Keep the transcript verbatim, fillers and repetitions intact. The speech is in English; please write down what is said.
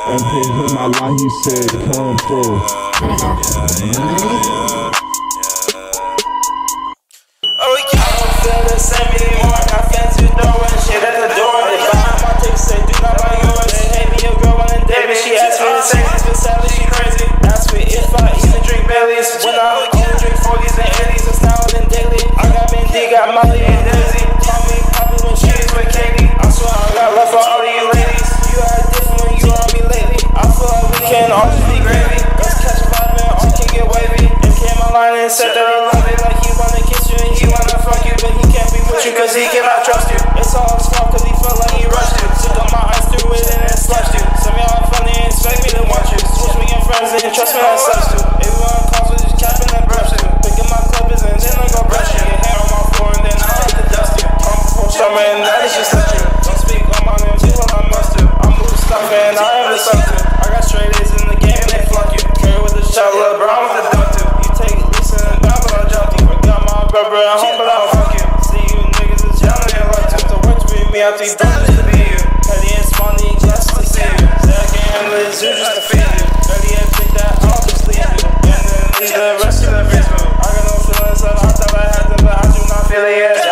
and paid him my line, he said, come through. Oh, yeah. I don't feel the same anymore. I got fans who throwing shit at the door. They buy my tickets, say, do not buy yours. They hate me, your girl wanna date me. She asked me to say this, but sadly she crazy. Asked me if I even drink Baileys. When I only drink forties and eighties, it's now and daily. I got Mindy, got Molly and Daisy. Call me Poppy when she is with Katie. I swear I got love for all of you ladies. You act different when you on me lately. I feel like we can all just be gravy. Let's catch a vibe and all can get wavy. And came online and said that I love it, like he wanna kiss you and he wanna fuck you, but he can't be with you cause he cannot trust you. It's all his fault cause he felt like he rushed you. Took up my eyes through it and then slushed you. Some y'all funny and expect me to want you. Switch me and friends and trust me that sucks too. Everyone calls me just capping that brush you. Picking my clippers and then I go brush you. Your hair on my floor and then I have to dust you. Come before summer and that is just touch you. Don't speak on my name, do what I must do. I move stuff and I am the subject. I got straight A's in the game and they flunk you. Carry with the shot, little brown with the duck too. You take it, listen and down but I jump you. Forgot my brother at home but I don't fuck you. See you niggas is young and they love to. So work to be me after you done just to be you. Petty and small need just to see you. Say I can't handle it, zoo just to feed you. Petty and think that I'll just leave you. And then leave the rest of the basement. I got no feelings that I thought I had them but I do not feel it yet.